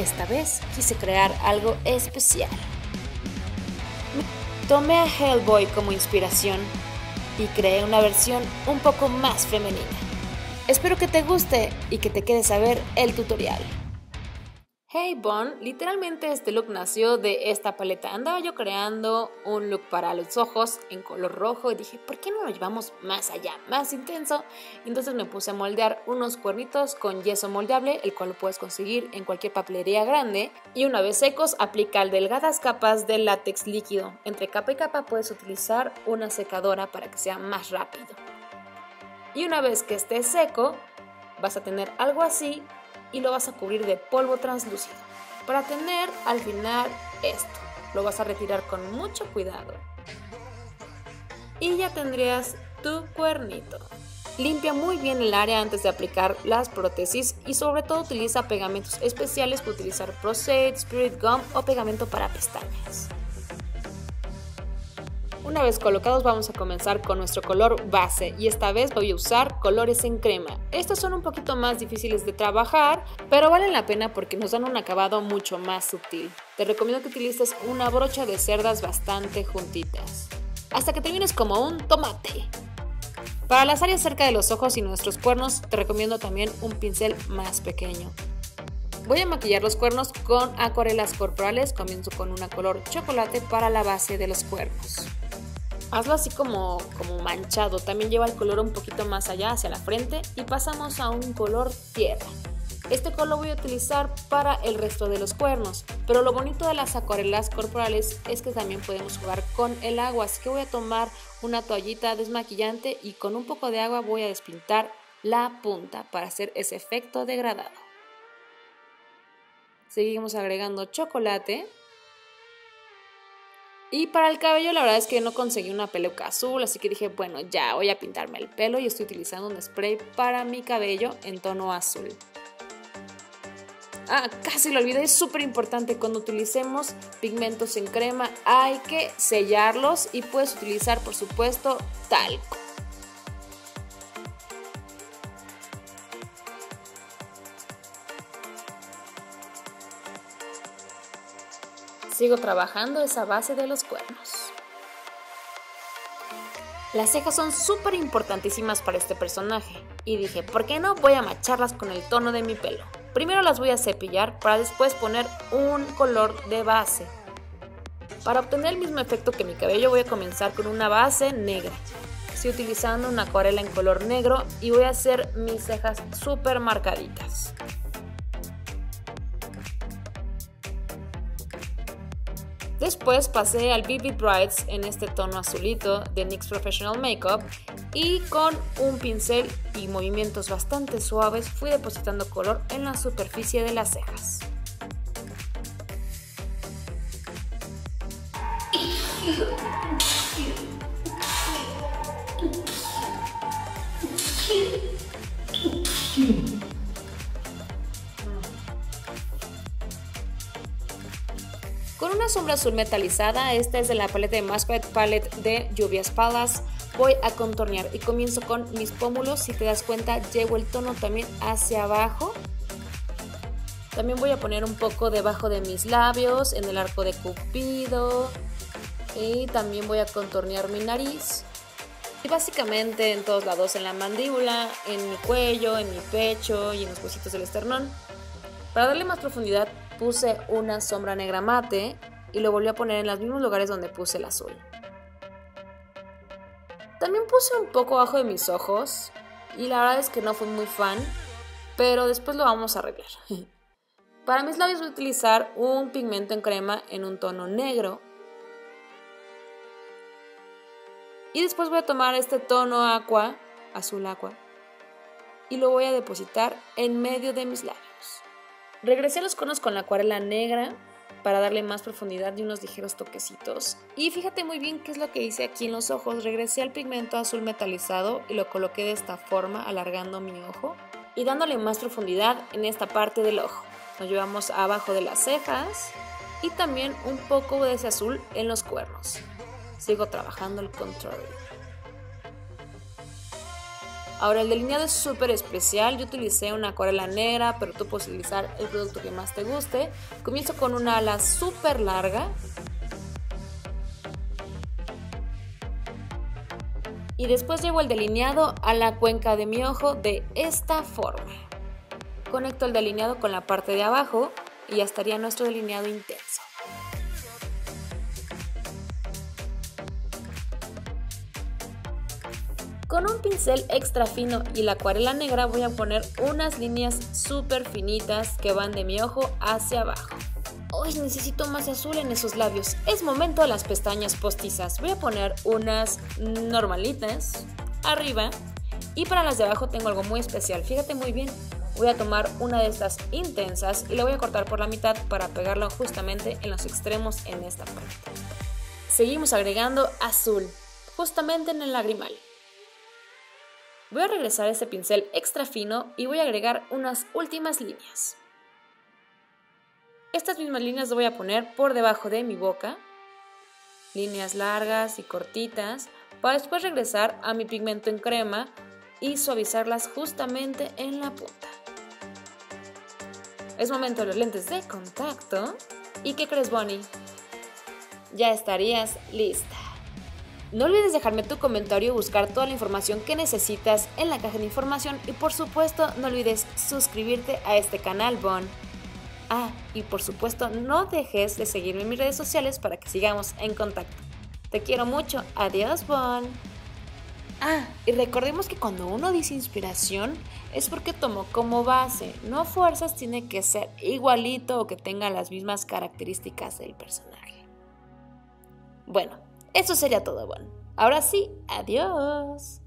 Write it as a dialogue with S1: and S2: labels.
S1: esta vez quise crear algo especial. Tomé a Hellboy como inspiración y creé una versión un poco más femenina. Espero que te guste y que te quedes a ver el tutorial. Hey Bon, literalmente este look nació de esta paleta. Andaba yo creando un look para los ojos en color rojo y dije, ¿por qué no lo llevamos más allá, más intenso? Y entonces me puse a moldear unos cuernitos con yeso moldeable, el cual lo puedes conseguir en cualquier papelería grande. Y una vez secos, aplica delgadas capas de látex líquido. Entre capa y capa puedes utilizar una secadora para que sea más rápido. Y una vez que esté seco, vas a tener algo así y lo vas a cubrir de polvo translúcido. Para tener al final esto, lo vas a retirar con mucho cuidado. Y ya tendrías tu cuernito. Limpia muy bien el área antes de aplicar las prótesis y sobre todo utiliza pegamentos especiales para utilizar Procade, Spirit Gum o pegamento para pestañas. Una vez colocados vamos a comenzar con nuestro color base y esta vez voy a usar colores en crema. Estos son un poquito más difíciles de trabajar, pero valen la pena porque nos dan un acabado mucho más sutil. Te recomiendo que utilices una brocha de cerdas bastante juntitas, hasta que termines como un tomate. Para las áreas cerca de los ojos y nuestros cuernos te recomiendo también un pincel más pequeño. Voy a maquillar los cuernos con acuarelas corporales, comienzo con una color chocolate para la base de los cuernos. Hazlo así como manchado, también lleva el color un poquito más allá hacia la frente y pasamos a un color tierra. Este color lo voy a utilizar para el resto de los cuernos, pero lo bonito de las acuarelas corporales es que también podemos jugar con el agua, así que voy a tomar una toallita desmaquillante y con un poco de agua voy a despintar la punta para hacer ese efecto degradado. Seguimos agregando chocolate. Y para el cabello la verdad es que no conseguí una peluca azul, así que dije, bueno, ya voy a pintarme el pelo y estoy utilizando un spray para mi cabello en tono azul. Casi lo olvidé, es súper importante, cuando utilicemos pigmentos en crema hay que sellarlos y puedes utilizar por supuesto talco. Sigo trabajando esa base de los cuernos. Las cejas son súper importantísimas para este personaje y dije, ¿por qué no voy a macharlas con el tono de mi pelo? Primero las voy a cepillar para después poner un color de base. Para obtener el mismo efecto que mi cabello voy a comenzar con una base negra. Estoy utilizando una acuarela en color negro y voy a hacer mis cejas súper marcaditas. Después pasé al Vivid Brights en este tono azulito de NYX Professional Makeup y con un pincel y movimientos bastante suaves fui depositando color en la superficie de las cejas. Con una sombra azul metalizada, esta es de la paleta de Masquerade Palette de Lluvias Palace, voy a contornear y comienzo con mis pómulos. Si te das cuenta, llevo el tono también hacia abajo. También voy a poner un poco debajo de mis labios, en el arco de Cupido, y también voy a contornear mi nariz. Y básicamente en todos lados, en la mandíbula, en mi cuello, en mi pecho y en los huesitos del esternón. Para darle más profundidad puse una sombra negra mate y lo volví a poner en los mismos lugares donde puse el azul. También puse un poco abajo de mis ojos y la verdad es que no fui muy fan, pero después lo vamos a arreglar. Para mis labios voy a utilizar un pigmento en crema en un tono negro. Y después voy a tomar este tono aqua, azul aqua, y lo voy a depositar en medio de mis labios. Regresé a los conos con la acuarela negra para darle más profundidad y unos ligeros toquecitos. Y fíjate muy bien qué es lo que hice aquí en los ojos. Regresé al pigmento azul metalizado y lo coloqué de esta forma, alargando mi ojo y dándole más profundidad en esta parte del ojo. Nos llevamos abajo de las cejas y también un poco de ese azul en los cuernos. Sigo trabajando el contour. Ahora el delineado es súper especial, yo utilicé una acuarela negra, pero tú puedes utilizar el producto que más te guste. Comienzo con una ala súper larga. Y después llevo el delineado a la cuenca de mi ojo de esta forma. Conecto el delineado con la parte de abajo y ya estaría nuestro delineado intenso. Con un pincel extra fino y la acuarela negra voy a poner unas líneas súper finitas que van de mi ojo hacia abajo. Hoy necesito más azul en esos labios. Es momento de las pestañas postizas. Voy a poner unas normalitas arriba y para las de abajo tengo algo muy especial. Fíjate muy bien. Voy a tomar una de estas intensas y la voy a cortar por la mitad para pegarlo justamente en los extremos en esta parte. Seguimos agregando azul, justamente en el lagrimal. Voy a regresar ese pincel extra fino y voy a agregar unas últimas líneas. Estas mismas líneas las voy a poner por debajo de mi boca, líneas largas y cortitas, para después regresar a mi pigmento en crema y suavizarlas justamente en la punta. Es momento de los lentes de contacto. ¿Y qué crees, Bonnie? Ya estarías lista. No olvides dejarme tu comentario y buscar toda la información que necesitas en la caja de información y por supuesto no olvides suscribirte a este canal, Bon. Y por supuesto no dejes de seguirme en mis redes sociales para que sigamos en contacto. Te quiero mucho. Adiós, Bon. Y recordemos que cuando uno dice inspiración es porque tomó como base, no fuerzas tiene que ser igualito o que tenga las mismas características del personaje. Bueno, eso sería todo, Bon. Ahora sí, adiós.